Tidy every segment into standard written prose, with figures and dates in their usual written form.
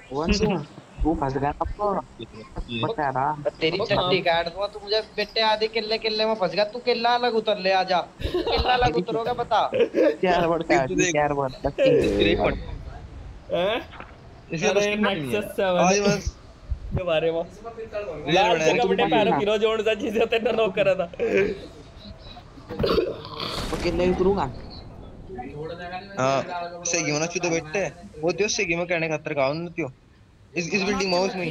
वंशु तू फंस गया अब तो बता रहा। तेरी अब टट्टी काम काट दूंगा तू मुझे बेटे आधे किल्ले किल्ले में फंस गया तू किल्ला अलग उतर ले आजा तू किल्ला अलग तेरी उतरोगे बता चार वर्ड देख काट तू ली देख, चार वर्ड बत्ती तेरे ही पट हैं? इसका तो अरे स्किन नहीं है नेक्सस 7 आज बस के बारे में रियल लाल बना के है। कपड़े तुम पैरों ना किरो जोड़ सा चीजें तेरे नॉक करा था। तो किले उतरूंगा। हाँ सही होना चाहिए तो बेटे वो दियो सही में कहने खातर का उन दियो इस बिल्डिंग में उसमें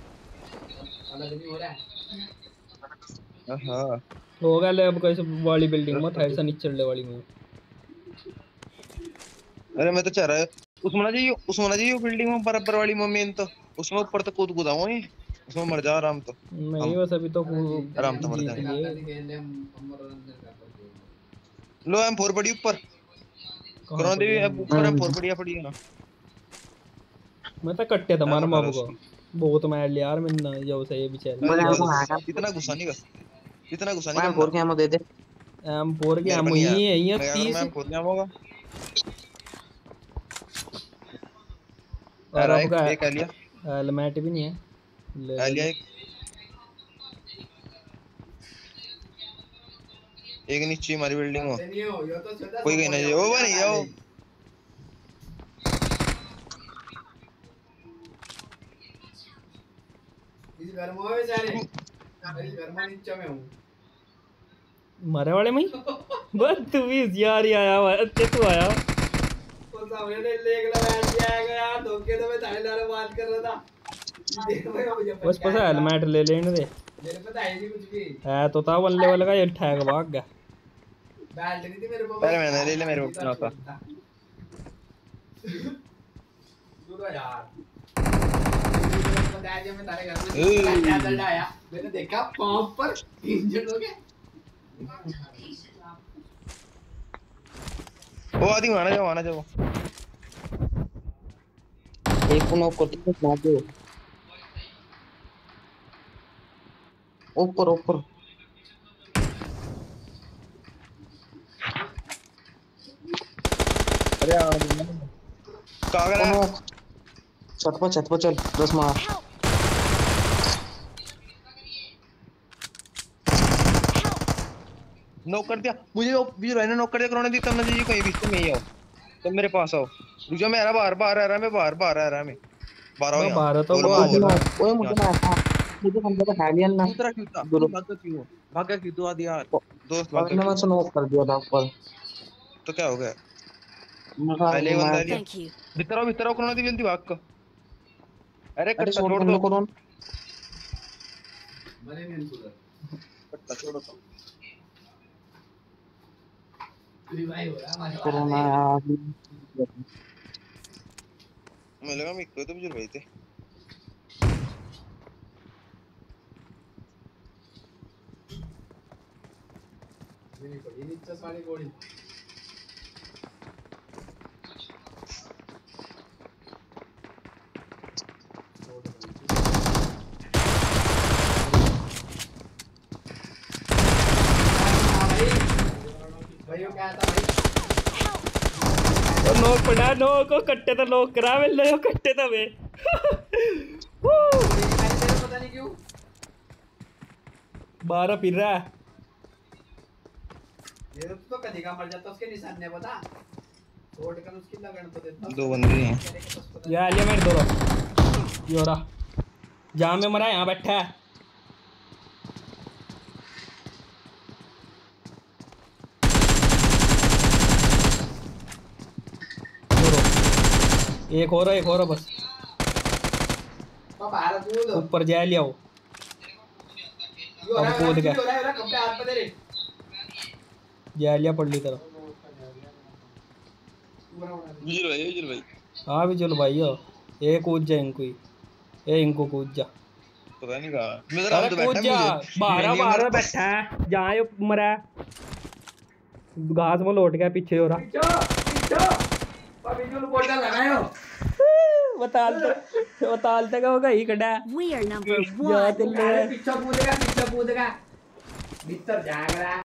हाँ हो गया ले अब कैसे वाली बिल्डिंग में थाई से नीचे चढ़ने वाली में। अरे मैं तो चाह रहा उसमें ना जाइए बिल्डिंग में बराबर वाली में मेन तो उसमें ऊपर तो कूद कूदा हुआ उसमें मर जा आराम तो नहीं हम बस अभी तो आराम तो मर जीत जाएंगे। लिए। लो M4 पड़ी ऊपर कहाँ करोना पड़ी देवी है? अब ऊपर M4 पड़ी है ना। मैं तो कट्टे था मार मैं मार को बहुत मार लिया यार मैंने जो सही बेचारे। बोले अरे हमको हाका इतना गुस्सा नहीं मैं करना फोर के हम दे दे। M4 की मेरे पर एमओ नहीं ही आया है ये मैं अगर 30 मैं M4 नहीं आऊंगा और अरे अब का एक आ लिया हेलमेट भी नहीं है। ले आ ले लिया ले। एक नीचे हमारी बिल्डिंग में कोई गई नहीं ओ बनी जाओ इस घर में है सारे इस घर में नीचे में हूं मारे वाले में बस तू भी यार ही आया हुआ अच्छे तू आया वो सामने ने लेग लगा दिया गया धोखे तो मैं थाईदार बात कर रहा था देख भाई मुझे बस पता हेलमेट ले लेने दे मेरे पता है नहीं कुछ भी है तो था वन लेवल का ये ठैग भाग गया। बैल्ट नहीं थी मेरे पास पहले मैंने ले ले मेरे ऊपर ना था दूर यार बताया जब मैं तारे घर में क्या चल आया मैंने देखा पंप पर इंजन हो गया ओ आदि आना जाओ एक को नॉक करते हैं मार दो ऊपर ऊपर। अरे कागल है छत पर चल 10 मार। नॉक कर दिया मुझे बीच रहने नॉक कर दिया करोना दी तब ना जी कहीं भी तुम यही आओ तुम मेरे पास आओ रुको मेरा बाहर आ रहा है मैं बाहर आ रहा है मैं बाहर आओ मैं यहाँ बाहर तो बोलो, वो आ बोलो। जाएगा। ओए मुझे ना मुझे हमने तो खा लिया ना। दूसरा क्यों था गुरु भागा क्यों दुआ दिया दोस्त भागा मैंने क्यों मैं नॉक कर दिया था ऊपर। तो क्या हो गया मैं पहले ही बंदा लिया Thank you. भीतर आओ करोना दी जल्दी भाग को अरे अरे कट्टा शॉट छोड़ करने दो को रोन बने नहीं सुधर कट्टा छोड़ दो रिवाइव हो रहा हमारे कोरोना मैं लगा मैं तो बुजुर्ग भाई थे मेरी पड़ी नीचे सारी गोली भाई वो क्या था भाई तो नोक पड़ा नोक को कट्टे तो नोक करा मिल रहे हो कट्टे तो वे पता नहीं क्यों 12 फिर रहा है। ये तो कभी का मर जाता उसके निशान नहीं पता छोड़ कर उसकी लगन तो देता दो बंदे हैं ये आ लिया मेरे दोनों योरा जहाँ में मरा यहाँ बैठा है एक और बस तो बाहर कूद ऊपर जा लिया वो यो रहा कूद गया। यो रहा कपड़े हाथ पे दे रे जा लिया पड़ ली तरफ। बुजुर्ग भाई हाँ भी चलो भाई हो ये कूद जा इनको ही ये इनको कूद जा पता नहीं कहा मैं जरा अरे तो कूद बैठा जा बाहर बैठा है जहाँ ये मरा है घास में लौट गया पीछे हो रहा पीछो अभी जो बोलता लगायो बतालते का होगा ही कड़ा We are number जा one. दिल पीछे कूदेगा भीतर जाग रहा